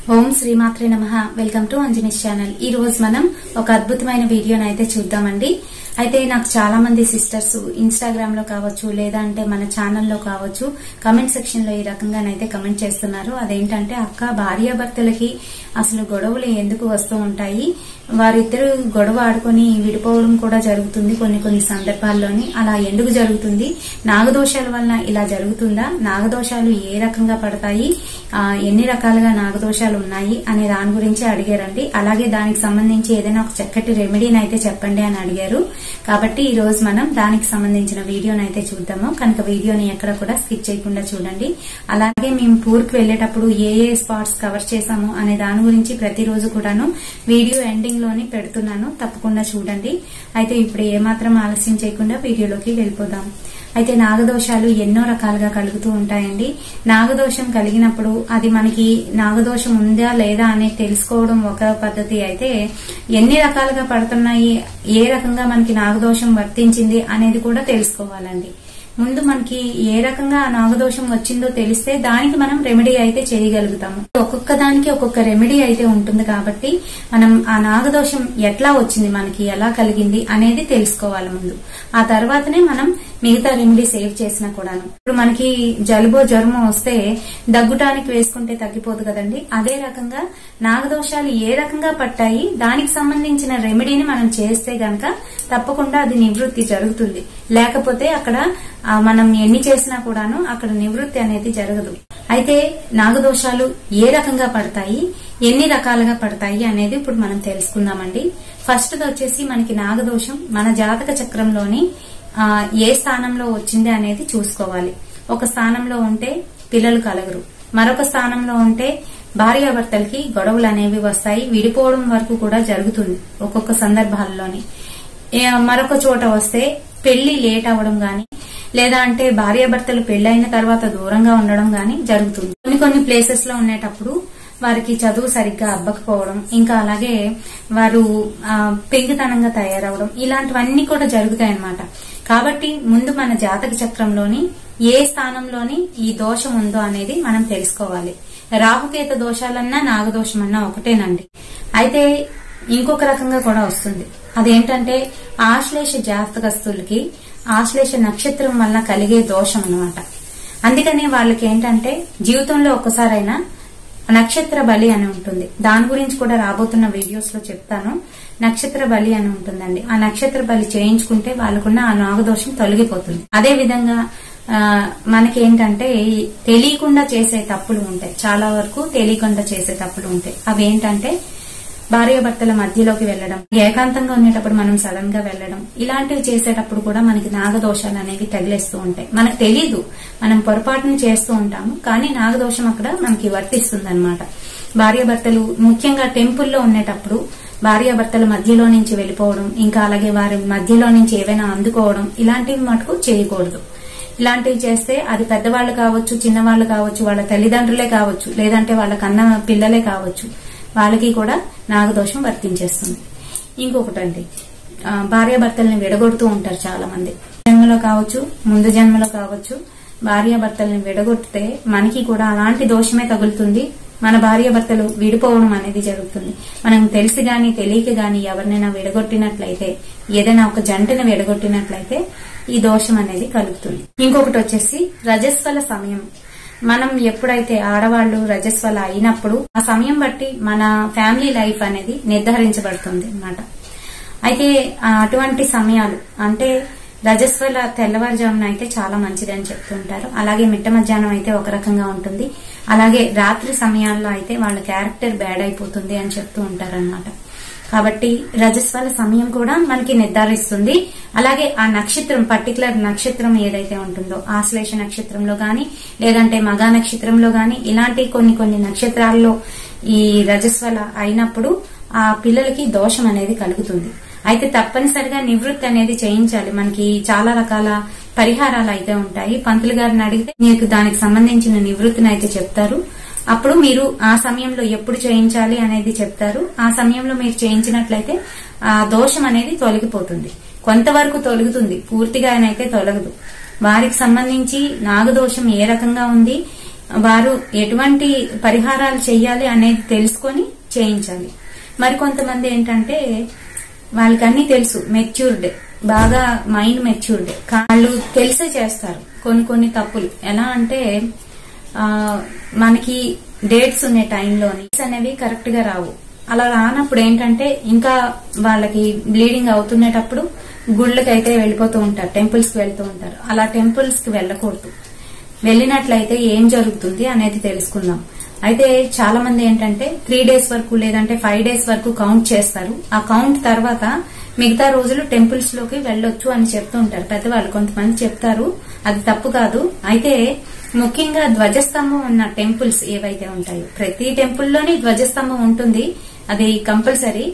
ఓం శ్రీమాత్రే నమః. Welcome to Anjani's channel. ఈ రోజు మనం ఒక అద్భుతమైన వీడియోని అయితే చూద్దామండి. అయితే నాకు చాలా మంది సిస్టర్స్ ఇన్స్టాగ్రామ్ లో కావచ్చు లేదా అంటే మన ఛానల్లో కావచ్చు కమెంట్ సెక్షన్ లో ఈ రకంగానైతే కమెంట్ చేస్తున్నారు. అదేంటంటే అక్క భార్యాభర్తలకి అసలు గొడవలు ఎందుకు వస్తూ ఉంటాయి, వారిద్దరు గొడవ ఆడుకొని విడిపోవడం కూడా జరుగుతుంది కొన్ని సందర్భాల్లోని. అలా ఎందుకు జరుగుతుంది, నాగదోషాల వలన ఇలా జరుగుతుందా, నాగదోషాలు ఏ రకంగా పడతాయి, ఎన్ని రకాలుగా నాగదోషాలు ఉన్నాయి అనే దాని గురించి అడిగారండి. అలాగే దానికి సంబంధించి ఏదైనా ఒక చక్కటి రెమెడీని అయితే చెప్పండి అని అడిగారు. కాబట్టి ఈ రోజు మనం దానికి సంబంధించిన వీడియోని అయితే చూద్దాము. కనుక వీడియోని ఎక్కడ కూడా స్కిప్ చేయకుండా చూడండి. అలాగే మేము టూర్కి వెళ్లేటప్పుడు ఏ స్పాట్స్ కవర్ చేశాము అనే దాని గురించి ప్రతిరోజు కూడాను వీడియో ఎండింగ్ లోని పెడుతున్నాను, తప్పకుండా చూడండి. అయితే ఇప్పుడు ఏమాత్రం ఆలస్యం చేయకుండా వీడియోలోకి వెళ్ళిపోదాం. అయితే నాగదోషాలు ఎన్నో రకాలుగా కలుగుతూ ఉంటాయండి. నాగదోషం కలిగినప్పుడు అది మనకి నాగదోషం ఉందా లేదా అనేది తెలుసుకోవడం ఒక పద్ధతి అయితే, ఎన్ని రకాలుగా పడుతున్నాయి, ఏ రకంగా మనకి నాగదోషం వర్తించింది అనేది కూడా తెలుసుకోవాలండి. ముందు మనకి ఏ రకంగా నాగదోషం వచ్చిందో తెలిస్తే దానికి మనం రెమెడీ అయితే చేయగలుగుతాము. ఒక్కొక్క దానికి ఒక్కొక్క రెమెడీ అయితే ఉంటుంది. కాబట్టి మనం ఆ నాగదోషం ఎట్లా వచ్చింది, మనకి ఎలా కలిగింది అనేది తెలుసుకోవాలి ముందు. ఆ తర్వాతనే మనం మిగతా రెమెడీ సేవ్ చేసినా కూడాను. ఇప్పుడు మనకి జలుబో జ్వరమో వస్తే దగ్గుటానికి వేసుకుంటే తగ్గిపోదు కదండి. అదే రకంగా నాగదోషాలు ఏ రకంగా పట్టాయి, దానికి సంబంధించిన రెమెడీని మనం చేస్తే గనక తప్పకుండా అది నివృత్తి జరుగుతుంది. లేకపోతే అక్కడ మనం ఎన్ని చేసినా కూడాను అక్కడ నివృత్తి అనేది జరగదు. అయితే నాగదోషాలు ఏ రకంగా పడతాయి, ఎన్ని రకాలుగా పడతాయి అనేది ఇప్పుడు మనం తెలుసుకుందామండి. ఫస్ట్ వచ్చేసి మనకి నాగదోషం మన జాతక చక్రంలోని ఏ స్థానంలో వచ్చింది అనేది చూసుకోవాలి. ఒక స్థానంలో ఉంటే పిల్లలు కలగరు, మరొక స్థానంలో ఉంటే భార్యాభర్తలకి గొడవలు అనేవి వస్తాయి, విడిపోవడం వరకు కూడా జరుగుతుంది ఒక్కొక్క సందర్భాల్లోని. మరొక చోట వస్తే పెళ్లి లేట్ అవ్వడం గాని, లేదా అంటే భార్యాభర్తలు పెళ్లైన తర్వాత దూరంగా ఉండడం గాని జరుగుతుంది. కొన్ని ప్లేసెస్ లో ఉండేటప్పుడు వారికి చదువు సరిగ్గా అబ్బకపోవడం, ఇంకా అలాగే వారు పెంకితనంగా తయారవడం, ఇలాంటివన్నీ కూడా జరుగుతాయన్నమాట. కాబట్టి ముందు మన జాతక చక్రంలోని ఏ స్థానంలోని ఈ దోషం ఉందో అనేది మనం తెలుసుకోవాలి. రాహుకేత దోషాలన్నా నాగదోషమన్నా ఒకటేనండి. అయితే ఇంకొక రకంగా కూడా వస్తుంది. అదేంటంటే ఆశ్లేష జాతకస్తులకి ఆశ్లేష నక్షత్రం వల్ల కలిగే దోషం అన్నమాట. అందుకని వాళ్ళకి ఏంటంటే జీవితంలో ఒక్కసారైనా నక్షత్ర బలి అని ఉంటుంది. దాని గురించి కూడా రాబోతున్న వీడియోస్ లో చెప్తాను. నక్షత్ర బలి అని ఉంటుందండి. ఆ నక్షత్ర బలి చేయించుకుంటే వాళ్ళకున్న ఆ నాగదోషం తొలగిపోతుంది. అదే విధంగా మనకేంటంటే తెలియకుండా చేసే తప్పులు ఉంటాయి, చాలా వరకు తెలియకుండా చేసే తప్పులు ఉంటాయి. అవి ఏంటంటే భార్యాభర్తల మధ్యలోకి వెళ్లడం, ఏకాంతంగా ఉండేటప్పుడు మనం సడన్ గా వెళ్లడం, ఇలాంటివి చేసేటప్పుడు కూడా మనకి నాగదోషాలు అనేవి తగిలేస్తూ ఉంటాయి. మనకు తెలీదు, మనం పొరపాటును చేస్తూ ఉంటాము, కానీ నాగదోషం అక్కడ మనకి వర్తిస్తుంది అనమాట. భార్యాభర్తలు ముఖ్యంగా టెంపుల్లో ఉండేటప్పుడు భార్యాభర్తల మధ్యలో నుంచి వెళ్లిపోవడం, ఇంకా అలాగే వారి మధ్యలో నుంచి ఏవైనా అందుకోవడం, ఇలాంటివి మటుకు చేయకూడదు. ఇలాంటివి చేస్తే అది పెద్దవాళ్లు కావచ్చు, చిన్నవాళ్లు కావచ్చు, వాళ్ళ తల్లిదండ్రులే కావచ్చు, లేదంటే వాళ్ళ కన్న పిల్లలే కావచ్చు, వాళ్ళకి కూడా నాగదోషం వర్తించేస్తుంది. ఇంకొకటండి, భార్యాభర్తల్ని విడగొడుతూ ఉంటారు చాలా మంది. జన్మలో కావచ్చు, ముందు జన్మలో కావచ్చు, భార్యాభర్తల్ని విడగొడితే మనకి కూడా అలాంటి దోషమే తగులుతుంది. మన భార్యాభర్తలు విడిపోవడం అనేది జరుగుతుంది. మనం తెలిసి గాని తెలియక గాని ఎవరినైనా విడగొట్టినట్లయితే, ఏదైనా ఒక జంటను విడగొట్టినట్లయితే ఈ దోషం అనేది కలుగుతుంది. ఇంకొకటి వచ్చేసి రజస్వల సమయం. మనం ఎప్పుడైతే ఆడవాళ్లు రజస్వల అయినప్పుడు ఆ సమయం బట్టి మన ఫ్యామిలీ లైఫ్ అనేది నిర్ధారించబడుతుంది అన్నమాట. అయితే అటువంటి సమయాలు అంటే రజస్వల తెల్లవారుజామున అయితే చాలా మంచిది అని చెప్తుంటారు. అలాగే మిట్ట మధ్యాహ్నం అయితే ఒక రకంగా ఉంటుంది. అలాగే రాత్రి సమయాల్లో అయితే వాళ్ళ క్యారెక్టర్ బ్యాడ్ అయిపోతుంది అని చెప్తూ ఉంటారు అన్నమాట. కాబట్టి రజస్వల సమయం కూడా మనకి నిర్ధారిస్తుంది. అలాగే ఆ నక్షత్రం, పర్టికులర్ నక్షత్రం ఏదైతే ఉంటుందో, ఆశ్లేష నక్షత్రంలో గాని లేదంటే మగా నక్షత్రంలో గాని, ఇలాంటి కొన్ని నక్షత్రాల్లో ఈ రజస్వల అయినప్పుడు ఆ పిల్లలకి దోషం అనేది కలుగుతుంది. అయితే తప్పనిసరిగా నివృత్తి అనేది చేయించాలి. మనకి చాలా రకాల పరిహారాలు అయితే ఉంటాయి. పంతులు గారిని అడిగితే మీకు దానికి సంబంధించిన నివృత్తిని అయితే చెప్తారు. అప్పుడు మీరు ఆ సమయంలో ఎప్పుడు చేయించాలి అనేది చెప్తారు. ఆ సమయంలో మీరు చేయించినట్లయితే ఆ దోషం అనేది తొలగిపోతుంది. కొంతవరకు తొలగుతుంది, పూర్తిగా అయితే తొలగదు. వారికి సంబంధించి నాగదోషం ఏ రకంగా ఉంది, వారు ఎటువంటి పరిహారాలు చేయాలి అనేది తెలుసుకొని చేయించాలి. మరి కొంతమంది ఏంటంటే వాళ్ళకి అన్ని తెలుసు, మెచ్యూర్డ్, బాగా మైండ్ మెచ్యూర్డ్, వాళ్ళు తెలిసే చేస్తారు కొన్ని తప్పులు. ఎలా అంటే మనకి డేట్స్ ఉన్న టైంలోని అనేవి కరెక్ట్ గా రావు. అలా రానప్పుడు ఏంటంటే ఇంకా వాళ్ళకి బ్లీడింగ్ అవుతున్నప్పుడు గుళ్ళకైతే వెళ్ళిపోతూ ఉంటారు, టెంపుల్స్ కి వెళ్తూ ఉంటారు. అలా టెంపుల్స్ కి వెళ్ళకూడదు. వెళ్ళినట్లయితే ఏం జరుగుతుంది అనేది తెలుసుకుందాం. అయితే చాలా మంది ఏంటంటే 3 days వరకు లేదంటే 5 days వరకు కౌంట్ చేస్తారు. ఆ కౌంట్ తర్వాత మిగతా రోజులు టెంపుల్స్ లోకి వెళ్ళొచ్చు అని చెప్తూ ఉంటారు పెద్దవాళ్ళు. కొంతమంది చెప్తారు, అది తప్పు కాదు. అయితే ముఖ్యంగా ధ్వజస్తంభం ఉన్న టెంపుల్స్ ఏవైతే ఉంటాయో, ప్రతి టెంపుల్లోని ధ్వజస్తంభం ఉంటుంది, అది కంపల్సరీ.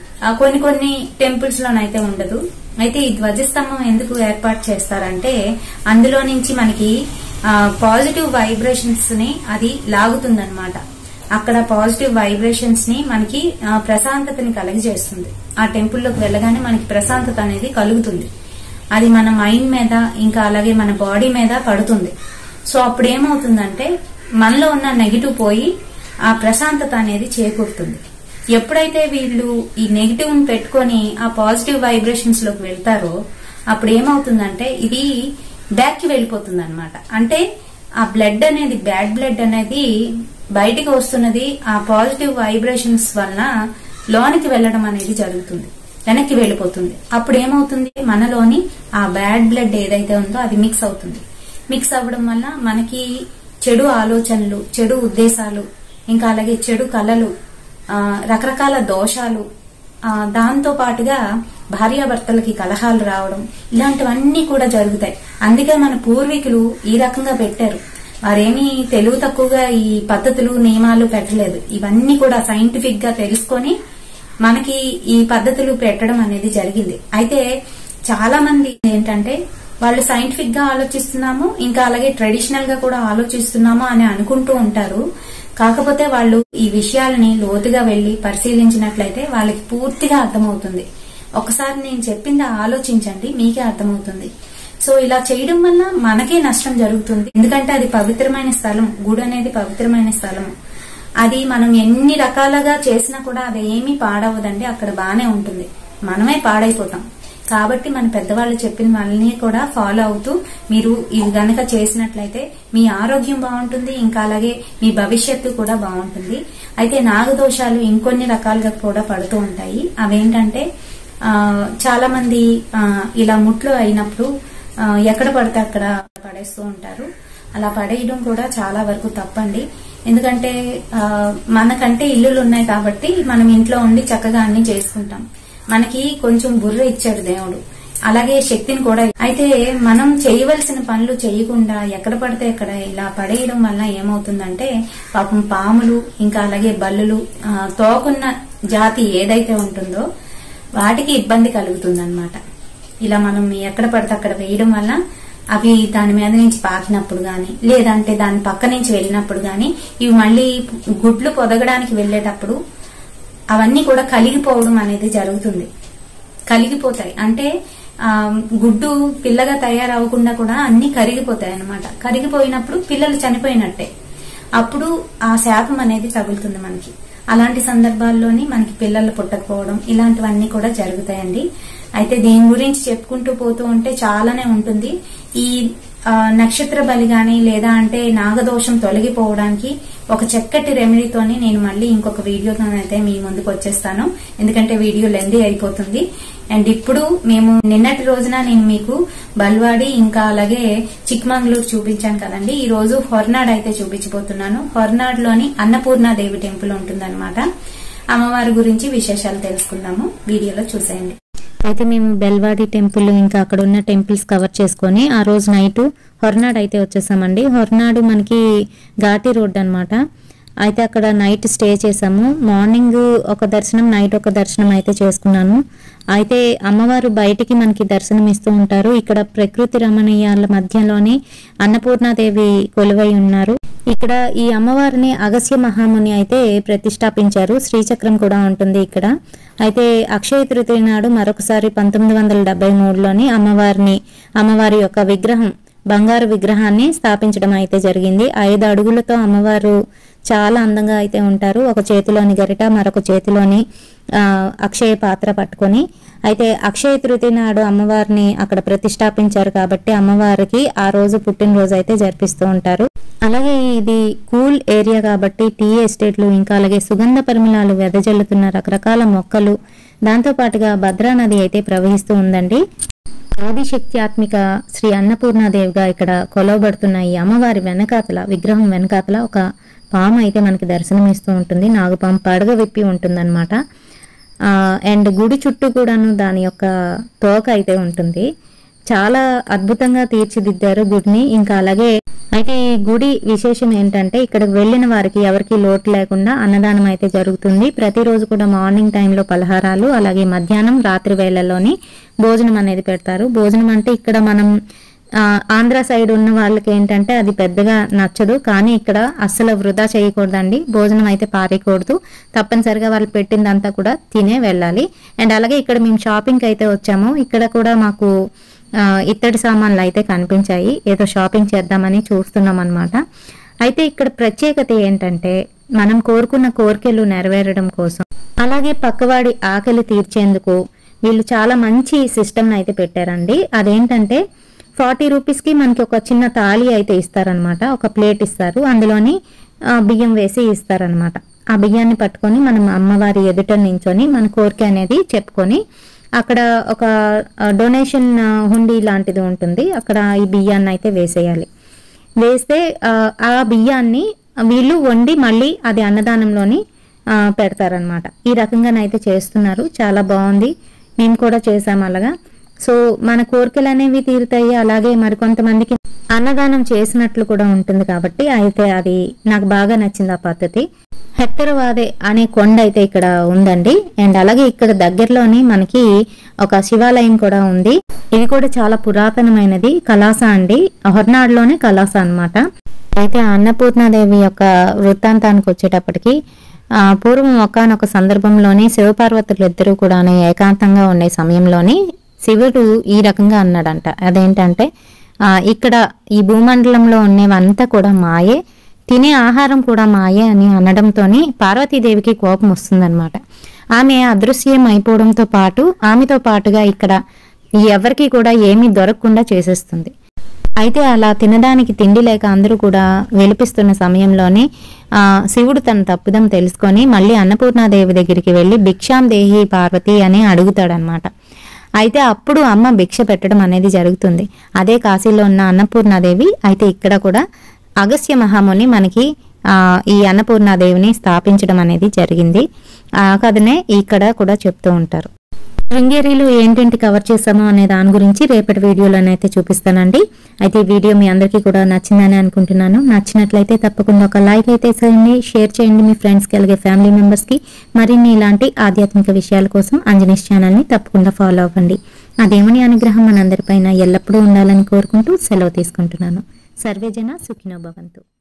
కొన్ని టెంపుల్స్ లోనైతే ఉండదు. అయితే ఈ ధ్వజస్తంభం ఎందుకు ఏర్పాటు చేస్తారంటే అందులో నుంచి మనకి పాజిటివ్ వైబ్రేషన్స్ ని అది లాగుతుందన్నమాట. అక్కడ పాజిటివ్ వైబ్రేషన్స్ ని మనకి ప్రశాంతతని కలిగజేస్తుంది. ఆ టెంపుల్లోకి వెళ్ళగానే మనకి ప్రశాంతత అనేది కలుగుతుంది. అది మన మైండ్ మీద ఇంకా అలాగే మన బాడీ మీద పడుతుంది. సో అప్పుడు ఏమవుతుందంటే మనలో ఉన్న నెగిటివ్ పోయి ఆ ప్రశాంతత అనేది చేకూరుతుంది. ఎప్పుడైతే వీళ్ళు ఈ నెగిటివ్ ని పెట్టుకుని ఆ పాజిటివ్ వైబ్రేషన్స్ లోకి వెళ్తారో అప్పుడు ఏమవుతుందంటే ఇది బ్యాక్ కి వెళ్ళిపోతుంది అనమాట. అంటే ఆ బ్లడ్ అనేది, బ్యాడ్ బ్లడ్ అనేది బయటికి వస్తున్నది ఆ పాజిటివ్ వైబ్రేషన్స్ వలన లోనికి వెళ్లడం అనేది జరుగుతుంది, వెనక్కి వెళ్ళిపోతుంది. అప్పుడు ఏమవుతుంది, మనలోని ఆ బ్యాడ్ బ్లడ్ ఏదైతే ఉందో అది మిక్స్ అవుతుంది. మిక్స్ అవ్వడం వల్ల మనకి చెడు ఆలోచనలు, చెడు ఉద్దేశాలు, ఇంకా అలాగే చెడు కళలు, రకరకాల దోషాలు, దాంతో పాటుగా భార్యాభర్తలకి కలహాలు రావడం, ఇలాంటివన్నీ కూడా జరుగుతాయి. అందుకే మన పూర్వీకులు ఈ రకంగా పెట్టారు. వారేమీ తెలివి తక్కువగా ఈ పద్ధతులు నియమాలు పెట్టలేదు. ఇవన్నీ కూడా సైంటిఫిక్ గా తెలుసుకొని మనకి ఈ పద్ధతులు పెట్టడం అనేది జరిగింది. అయితే చాలా మంది ఏంటంటే వాళ్ళు సైంటిఫిక్ గా ఆలోచిస్తున్నాము, ఇంకా అలాగే ట్రెడిషనల్ గా కూడా ఆలోచిస్తున్నాము అని అనుకుంటూ ఉంటారు. కాకపోతే వాళ్ళు ఈ విషయాలని లోతుగా వెళ్లి పరిశీలించినట్లయితే వాళ్ళకి పూర్తిగా అర్థమవుతుంది. ఒకసారి నేను చెప్పింది ఆలోచించండి, మీకే అర్థమవుతుంది. సో ఇలా చేయడం వల్ల మనకే నష్టం జరుగుతుంది. ఎందుకంటే అది పవిత్రమైన స్థలం, గుడి అనేది పవిత్రమైన స్థలం. అది మనం ఎన్ని రకాలుగా చేసినా కూడా అది ఏమీ పాడవదండి, అక్కడ బానే ఉంటుంది. మనమే పాడైపోతాం. కాబట్టి మన పెద్దవాళ్ళు చెప్పిన వాళ్ళని కూడా ఫాలో అవుతూ మీరు ఇది గనక చేసినట్లయితే మీ ఆరోగ్యం బాగుంటుంది, ఇంకా అలాగే మీ భవిష్యత్తు కూడా బాగుంటుంది. అయితే నాగదోషాలు ఇంకొన్ని రకాలుగా కూడా పడుతూ ఉంటాయి. అవేంటంటే చాలా మంది ఇలా ముట్లు అయినప్పుడు ఎక్కడ పడితే అక్కడ పడేస్తూ ఉంటారు. అలా పడేయడం కూడా చాలా వరకు తప్పండి. ఎందుకంటే మనకంటే ఇల్లులు ఉన్నాయి కాబట్టి మనం ఇంట్లో ఉండి చక్కగా అన్ని చేసుకుంటాం. మనకి కొంచెం బుర్ర ఇచ్చాడు దేవుడు, అలాగే శక్తిని కూడా. అయితే మనం చేయవలసిన పనులు చేయకుండా ఎక్కడ పడితే ఎక్కడ ఇలా పడేయడం వల్ల ఏమవుతుందంటే పాపం పాములు, ఇంకా అలాగే బల్లులు, తోకున్న జాతి ఏదైతే ఉంటుందో వాటికి ఇబ్బంది కలుగుతుందన్నమాట. ఇలా మనం ఎక్కడ పడితే అక్కడ వేయడం వల్ల అవి దాని మీద నుంచి పాకినప్పుడు గాని, లేదంటే దాని పక్క నుంచి వెళ్ళినప్పుడు గాని, ఇవి మళ్లీ గుడ్లు పొదగడానికి వెళ్లేటప్పుడు అవన్నీ కూడా కలిగిపోవడం అనేది జరుగుతుంది. కలిగిపోతాయి అంటే గుడ్డు పిల్లగా తయారవకుండా కూడా అన్ని కరిగిపోతాయి అన్నమాట. కరిగిపోయినప్పుడు పిల్లలు చనిపోయినట్టే. అప్పుడు ఆ శాపం అనేది తగులుతుంది మనకి. అలాంటి సందర్భాల్లోని మనకి పిల్లలు పుట్టకపోవడం ఇలాంటివన్నీ కూడా జరుగుతాయండి. అయితే దీని గురించి చెప్పుకుంటూ పోతూ ఉంటే చాలానే ఉంటుంది. ఈ నక్షత్ర బలి గాని లేదా అంటే నాగదోషం తొలగిపోవడానికి ఒక చక్కటి రెమెడీతోని నేను మళ్ళీ ఇంకొక వీడియోతోనైతే మీ ముందుకు వచ్చేస్తాను. ఎందుకంటే వీడియో లెందీ అయిపోతుంది. అండ్ ఇప్పుడు మేము నిన్నటి రోజున నేను మీకు బల్వాడి ఇంకా అలాగే చిక్మంగళూరు చూపించాను కదండి. ఈ రోజు హొర్నాడ్ అయితే చూపించబోతున్నాను. హొర్నాడ్ లోని అన్నపూర్ణాదేవి టెంపుల్ ఉంటుందన్నమాట. అమ్మవారి గురించి విశేషాలు తెలుసుకుందాము, వీడియోలో చూసేయండి. అయితే మేము బెల్వాడి టెంపుల్ ఇంకా అక్కడ ఉన్న టెంపుల్స్ కవర్ చేసుకొని ఆ రోజు నైట్ హొర్నాడ్ అయితే వచ్చేసామండి. హొర్నాడు మనకి ఘాటి రోడ్ అన్నమాట. అయితే అక్కడ నైట్ స్టే చేసాము. మార్నింగ్ ఒక దర్శనం, నైట్ ఒక దర్శనం అయితే చేసుకున్నాను. అయితే అమ్మవారు బయటికి మనకి దర్శనం ఇస్తూ ఉంటారు. ఇక్కడ ప్రకృతి రమణీయాల మధ్యలోనే అన్నపూర్ణాదేవి కొలువై ఉన్నారు. ఇక్కడ ఈ అమ్మవారిని అగస్య మహాముని అయితే ప్రతిష్టాపించారు. శ్రీచక్రం కూడా ఉంటుంది ఇక్కడ. అయితే అక్షయ తృతీయ నాడు మరొకసారి 1973లోని అమ్మవారి యొక్క విగ్రహం బంగారు విగ్రహాన్ని స్థాపించడం అయితే జరిగింది. 5 అడుగులతో అమ్మవారు చాలా అందంగా అయితే ఉంటారు. ఒక చేతిలోని గరిట, మరొక చేతిలోని అక్షయ పాత్ర పట్టుకొని, అయితే అక్షయ తృతీయ నాడు అమ్మవారిని అక్కడ ప్రతిష్టాపించారు కాబట్టి అమ్మవారికి ఆ రోజు పుట్టినరోజు అయితే జరిపిస్తూ ఉంటారు. అలాగే ఇది కూల్ ఏరియా కాబట్టి టీ ఎస్టేట్లు, ఇంకా అలాగే సుగంధ పరిమళాలు వెదజల్లుతున్న రకరకాల మొక్కలు, దాంతో పాటుగా భద్రా నది అయితే ప్రవహిస్తూ ఉందండి. ఆదిశక్త్యాత్మిక శ్రీ అన్నపూర్ణాదేవిగా ఇక్కడ కొలవబడుతున్న ఈ అమ్మవారి వెనకాతల, విగ్రహం వెనకాతల ఒక పాము అయితే మనకి దర్శనమిస్తూ ఉంటుంది. నాగుపాము పడగ విప్పి ఉంటుందన్నమాట. అండ్ గుడి చుట్టూ కూడాను దాని యొక్క తోక అయితే ఉంటుంది. చాలా అద్భుతంగా తీర్చిదిద్దారు గుడిని. ఇంకా అలాగే అయితే ఈ గుడి విశేషం ఏంటంటే ఇక్కడికి వెళ్ళిన వారికి ఎవరికి లోటు లేకుండా అన్నదానం అయితే జరుగుతుంది. ప్రతిరోజు కూడా మార్నింగ్ టైంలో పలహారాలు, అలాగే మధ్యాహ్నం రాత్రి వేళల్లోని భోజనం అనేది పెడతారు. భోజనం అంటే ఇక్కడ మనం ఆంధ్ర సైడ్ ఉన్న వాళ్ళకి ఏంటంటే అది పెద్దగా నచ్చదు, కానీ ఇక్కడ అస్సలు వృధా చేయకూడదండి. భోజనం అయితే పారేయకూడదు, తప్పనిసరిగా వాళ్ళు పెట్టిందంతా కూడా తినే వెళ్ళాలి. అండ్ అలాగే ఇక్కడ మేము షాపింగ్కి అయితే వచ్చాము. ఇక్కడ కూడా మాకు ఇత్తడి సామాన్లు అయితే కనిపించాయి. ఏదో షాపింగ్ చేద్దామని చూస్తున్నాం అనమాట. అయితే ఇక్కడ ప్రత్యేకత ఏంటంటే మనం కోరుకున్న కోరికలు నెరవేరడం కోసం, అలాగే పక్కవాడి ఆకలి తీర్చేందుకు వీళ్ళు చాలా మంచి సిస్టమ్ అయితే పెట్టారండి. అదేంటంటే 40 రూపీస్కి మనకి ఒక చిన్న తాళి అయితే ఇస్తారనమాట. ఒక ప్లేట్ ఇస్తారు, అందులోని బియ్యం వేసి ఇస్తారనమాట. ఆ బియ్యాన్ని పట్టుకొని మనం అమ్మవారి ఎదుట నించొని మన కోరిక అనేది చెప్పుకొని, అక్కడ ఒక డొనేషన్ హుండీ లాంటిది ఉంటుంది, అక్కడ ఈ బియ్యాన్ని అయితే వేసేయాలి. వేస్తే ఆ బియ్యాన్ని వీళ్ళు వండి మళ్ళీ అది అన్నదానంలోని పెడతారనమాట. ఈ రకంగానైతే చేస్తున్నారు. చాలా బాగుంది, మేము కూడా చేసాం అలాగా. సో మన కోరికలు అనేవి తీరుతాయి, అలాగే మరికొంతమందికి అన్నదానం చేసినట్లు కూడా ఉంటుంది కాబట్టి అయితే అది నాకు బాగా నచ్చింది ఆ పద్ధతి. హెత్తరవాదే అనే కొండ అయితే ఇక్కడ ఉందండి. అండ్ అలాగే ఇక్కడ దగ్గరలోని మనకి ఒక శివాలయం కూడా ఉంది. ఇది కూడా చాలా పురాతనమైనది, కలాస అండి. హొర్నాడులోనే కలాస అన్నమాట. అయితే అన్నపూర్ణాదేవి యొక్క వృత్తాంతానికి వచ్చేటప్పటికి పూర్వం ఒకానొక సందర్భంలోని శివపార్వతులు ఇద్దరు కూడా ఏకాంతంగా ఉండే సమయంలోని శివుడు ఈ రకంగా అన్నాడంట. అదేంటంటే ఇక్కడ ఈ భూమండలంలో ఉండేవంతా కూడా మాయే, తినే ఆహారం కూడా మాయే అని అనడంతోని పార్వతీదేవికి కోపం వస్తుందన్నమాట. ఆమె అదృశ్యం అయిపోవడంతో పాటు ఆమెతో పాటుగా ఇక్కడ ఎవరికి కూడా ఏమీ దొరకకుండా చేసేస్తుంది. అయితే అలా తినడానికి తిండి లేక అందరూ కూడా వెలిపిస్తున్న సమయంలోనే శివుడు తన తప్పుదం తెలుసుకొని మళ్ళీ అన్నపూర్ణాదేవి దగ్గరికి వెళ్ళి భిక్షాం దేహి పార్వతి అని అడుగుతాడనమాట. అయితే అప్పుడు అమ్మ భిక్ష పెట్టడం అనేది జరుగుతుంది. అదే కాశీలో ఉన్న అన్నపూర్ణాదేవి. అయితే ఇక్కడ కూడా అగస్త్య మహాముని మనకి ఈ అన్నపూర్ణాదేవిని స్థాపించడం అనేది జరిగింది. ఆ కథనే ఇక్కడ కూడా చెప్తూ ఉంటారు. శృంగేరిలో ఏంటంటే కవర్ చేసామో అనే దాని గురించి రేపటి వీడియోలోనైతే చూపిస్తానండి. అయితే ఈ వీడియో మీ అందరికీ కూడా నచ్చిందని అనుకుంటున్నాను. నచ్చినట్లయితే తప్పకుండా ఒక లైక్ అయితే చేయండి, షేర్ చేయండి మీ ఫ్రెండ్స్కి, అలాగే ఫ్యామిలీ మెంబర్స్కి. మరిన్ని ఇలాంటి ఆధ్యాత్మిక విషయాల కోసం అంజనీస్ ఛానల్ని తప్పకుండా ఫాలో అవ్వండి. ఆ దేవుని అనుగ్రహం మనందరిపైన ఎల్లప్పుడూ ఉండాలని కోరుకుంటూ సెలవు తీసుకుంటున్నాను. సర్వేజన సుఖినో భవంతు.